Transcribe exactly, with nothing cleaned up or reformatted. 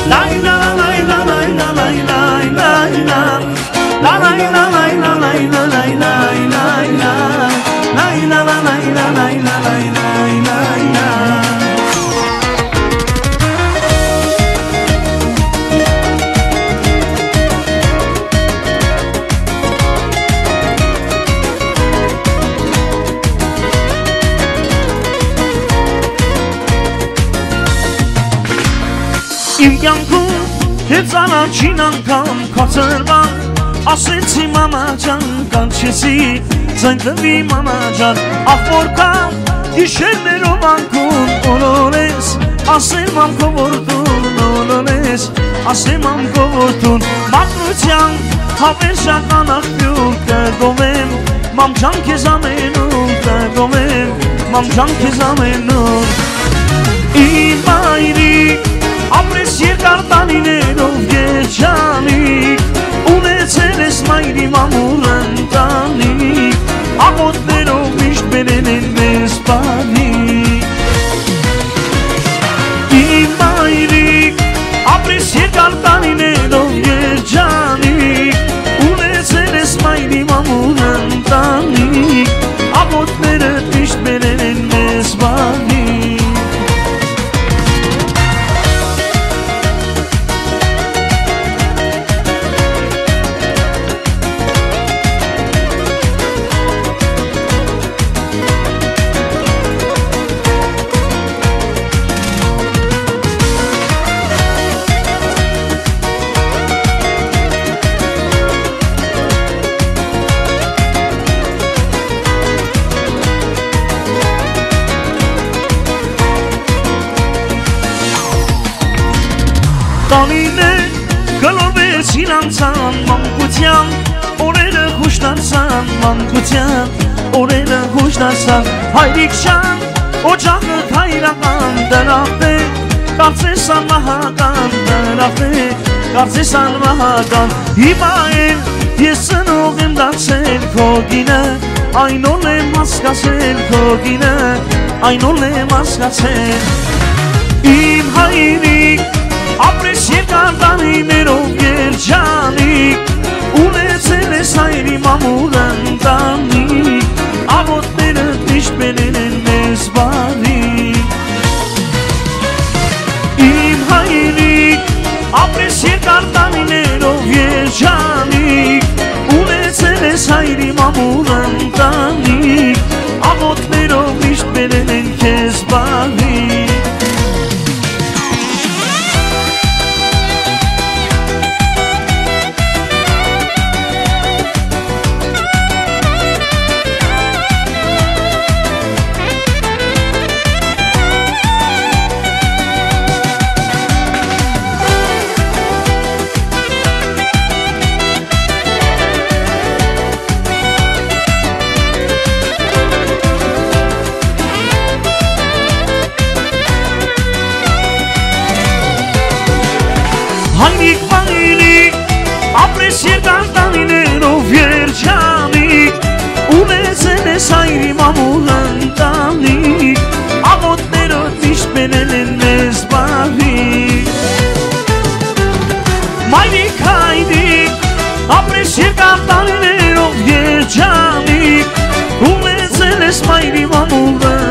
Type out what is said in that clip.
Իմ կյանքում հետ առաջին անգամ կացրվան ասեցի մամա ջան կանչեցի ձայն տվի մամա ջան ախ որքան գիշերներով անկում օրորես ասել մամ քո որդուն օրորես ասել մամ քո որդուն մատնության հավերժական աղբյուր կգովեմ մամ ջան քեզ ամենում կգովեմ մամ ջան քեզ ամենում իմ մայրիկ ապրես երկար տանիներով երջանիկ ունեցել ես մայրի մամուր ընտանիք աղոտներով միշտ բերել են մեզ բարիք իմ մայրիկ ապրես երկար տանիներով երջանիկ ունեցել ես մայրի մամուր ընտանիք աղոտները միշտ բերել են մեզ բարիք Տանինե գլորվեցին անցան մանկության օրերը հուշտացան մանկության օրերը հուշտացան հայրիկ շան օջախը հայրական դրախտ է կարծես անմահական դրախտ է կարծես անմահական հիմա էլ ես ծնող եմ դարձել քո գինը այն օր եմ հասկացել քո գինը այն օր եմ հասկացել իմ հայրիկ ապրես երկար տանիներով երջանիկ ունեցել ես հայրի մամուր ընտանիք աղոտները միշտ բերել են մեզ բարիք իմ հայրիկ ապրես երկար տանիներով երջանիկ ունեցել ես հայրի մամուր ընտանիք աղոտներով միշտ բերել են քեզ բարիք Հայրիկ մայրիկ ապրես երկար տանիներով երջանիկ ունեցել ես հայրի մամուր ընտանիք աղոտներով միշտ բերել են մեզ բարիք մայրիկ հայրիկ ապրես երկար տանիներով երջանիկ ունեցել ես մայրի մամուր